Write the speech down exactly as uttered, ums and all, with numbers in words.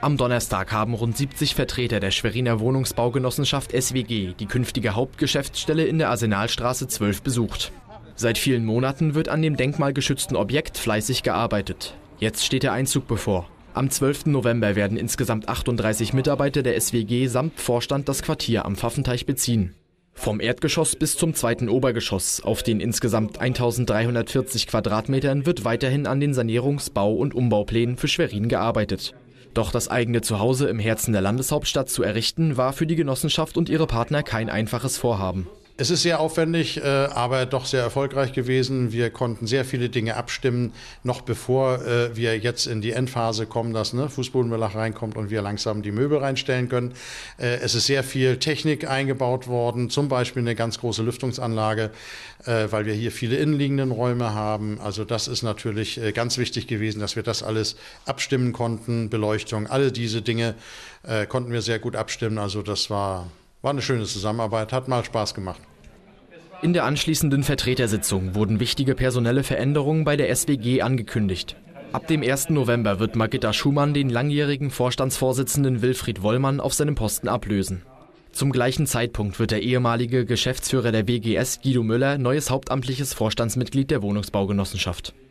Am Donnerstag haben rund siebzig Vertreter der Schweriner Wohnungsbaugenossenschaft S W G die künftige Hauptgeschäftsstelle in der Arsenalstraße zwölf besucht. Seit vielen Monaten wird an dem denkmalgeschützten Objekt fleißig gearbeitet. Jetzt steht der Einzug bevor. Am zwölften November werden insgesamt achtunddreißig Mitarbeiter der S W G samt Vorstand das Quartier am Pfaffenteich beziehen. Vom Erdgeschoss bis zum zweiten Obergeschoss auf den insgesamt eintausenddreihundertvierzig Quadratmetern wird weiterhin an den Sanierungs-, Bau- und Umbauplänen für Schwerin gearbeitet. Doch das eigene Zuhause im Herzen der Landeshauptstadt zu errichten, war für die Genossenschaft und ihre Partner kein einfaches Vorhaben. Es ist sehr aufwendig, aber doch sehr erfolgreich gewesen. Wir konnten sehr viele Dinge abstimmen, noch bevor wir jetzt in die Endphase kommen, dass ne, Fußbodenbelag reinkommt und wir langsam die Möbel reinstellen können. Es ist sehr viel Technik eingebaut worden, zum Beispiel eine ganz große Lüftungsanlage, weil wir hier viele innenliegenden Räume haben. Also das ist natürlich ganz wichtig gewesen, dass wir das alles abstimmen konnten. Beleuchtung, alle diese Dinge konnten wir sehr gut abstimmen. Also das war... War eine schöne Zusammenarbeit, hat mal Spaß gemacht. In der anschließenden Vertretersitzung wurden wichtige personelle Veränderungen bei der S W G angekündigt. Ab dem ersten November wird Margitta Schumann den langjährigen Vorstandsvorsitzenden Wilfried Wollmann auf seinem Posten ablösen. Zum gleichen Zeitpunkt wird der ehemalige Geschäftsführer der W G S, Guido Müller, neues hauptamtliches Vorstandsmitglied der Wohnungsbaugenossenschaft.